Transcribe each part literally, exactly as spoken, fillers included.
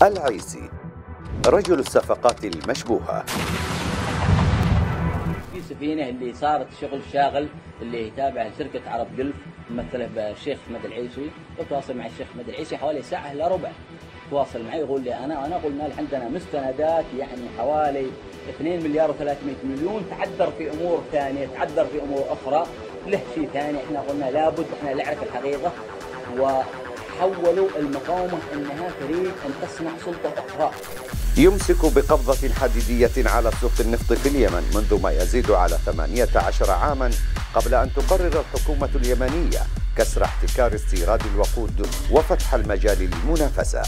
العيسي رجل الصفقات المشبوهة. في سفينة اللي صارت شغل شاغل اللي يتابع شركة عرب جلف ممثله بالشيخ احمد العيسي. يتواصل مع الشيخ احمد العيسي حوالي ساعة الا ربع، تواصل معي يقول لي انا انا اقول مال عندنا مستندات يعني حوالي اثنين مليار وثلاثمئة مليون، تعذر في امور ثانيه، تعذر في امور اخرى، له شيء ثاني. احنا قلنا لابد احنا نعرف الحقيقه، وحولوا المقاومه انها تريد ان تصنع سلطه اخرى. يمسك بقبضة حديدية على سوق النفط في اليمن منذ ما يزيد على ثمانية عشر عاما، قبل أن تقرر الحكومة اليمنية كسر احتكار استيراد الوقود وفتح المجال للمنافسة.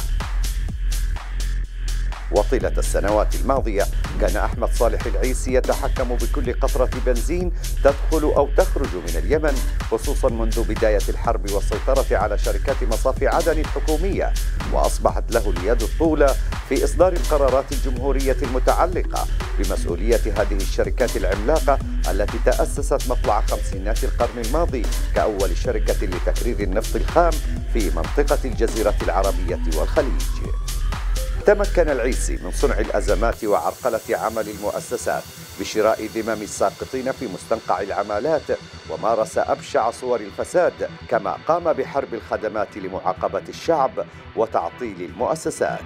وطيلة السنوات الماضية كان أحمد صالح العيسي يتحكم بكل قطرة بنزين تدخل أو تخرج من اليمن، خصوصا منذ بداية الحرب والسيطرة على شركات مصافي عدن الحكومية، وأصبحت له اليد الطولى في إصدار القرارات الجمهورية المتعلقة بمسؤولية هذه الشركات العملاقة التي تأسست مطلع خمسينات القرن الماضي كأول شركة لتكرير النفط الخام في منطقة الجزيرة العربية والخليج. تمكن العيسي من صنع الأزمات وعرقلة عمل المؤسسات بشراء ذمم الساقطين في مستنقع العمالات، ومارس أبشع صور الفساد، كما قام بحرب الخدمات لمعاقبة الشعب وتعطيل المؤسسات.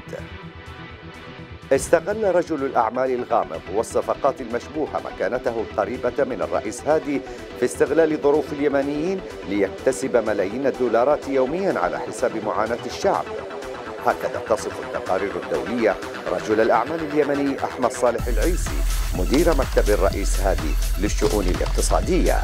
استغل رجل الأعمال الغامض والصفقات المشبوهة مكانته القريبة من الرئيس هادي في استغلال ظروف اليمنيين ليكتسب ملايين الدولارات يوميا على حساب معاناة الشعب. هكذا تصف التقارير الدولية رجل الأعمال اليمني أحمد صالح العيسي مدير مكتب الرئيس هادي للشؤون الاقتصادية.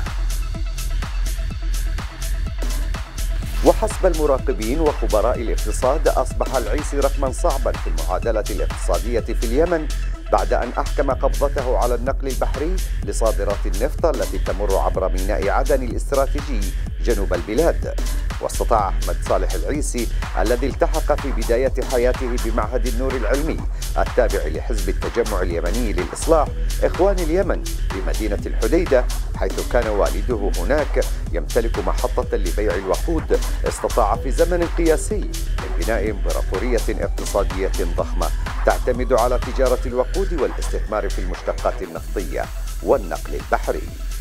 وحسب المراقبين وخبراء الاقتصاد أصبح العيسي رقما صعبا في المعادلة الاقتصادية في اليمن بعد أن أحكم قبضته على النقل البحري لصادرات النفط التي تمر عبر ميناء عدن الاستراتيجي جنوب البلاد. واستطاع أحمد صالح العيسي الذي التحق في بداية حياته بمعهد النور العلمي التابع لحزب التجمع اليمني للإصلاح إخوان اليمن بمدينة الحديدة، حيث كان والده هناك يمتلك محطة لبيع الوقود، استطاع في زمن قياسي من بناء إمبراطورية اقتصادية ضخمة تعتمد على تجارة الوقود والاستثمار في المشتقات النفطية والنقل البحري.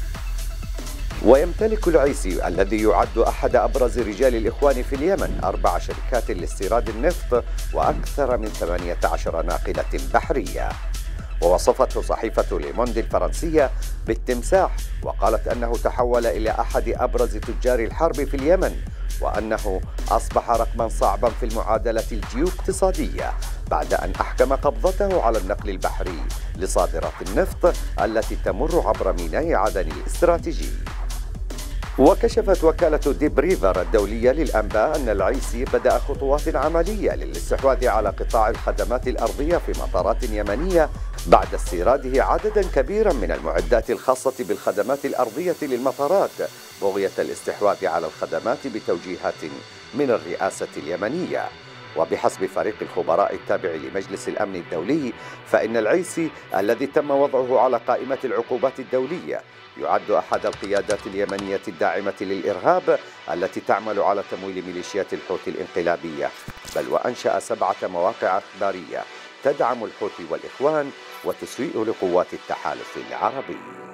ويمتلك العيسي الذي يعد أحد أبرز رجال الإخوان في اليمن أربع شركات لاستيراد النفط وأكثر من ثمانية عشر ناقلة بحرية. ووصفته صحيفة ليموند الفرنسية بالتمساح، وقالت أنه تحول إلى أحد أبرز تجار الحرب في اليمن، وأنه أصبح رقما صعبا في المعادلة الجيو-اقتصادية بعد أن أحكم قبضته على النقل البحري لصادرات النفط التي تمر عبر ميناء عدن الاستراتيجي. وكشفت وكالة ديب ريفر الدولية للأنباء أن العيسي بدأ خطوات عملية للاستحواذ على قطاع الخدمات الأرضية في مطارات يمنية بعد استيراده عددا كبيرا من المعدات الخاصة بالخدمات الأرضية للمطارات، بغية الاستحواذ على الخدمات بتوجيهات من الرئاسة اليمنية. وبحسب فريق الخبراء التابع لمجلس الأمن الدولي، فإن العيسي الذي تم وضعه على قائمة العقوبات الدولية يعد أحد القيادات اليمنية الداعمة للإرهاب التي تعمل على تمويل ميليشيات الحوثي الانقلابية، بل وأنشأ سبعة مواقع إخبارية تدعم الحوثي والإخوان وتسوء لقوات التحالف العربي.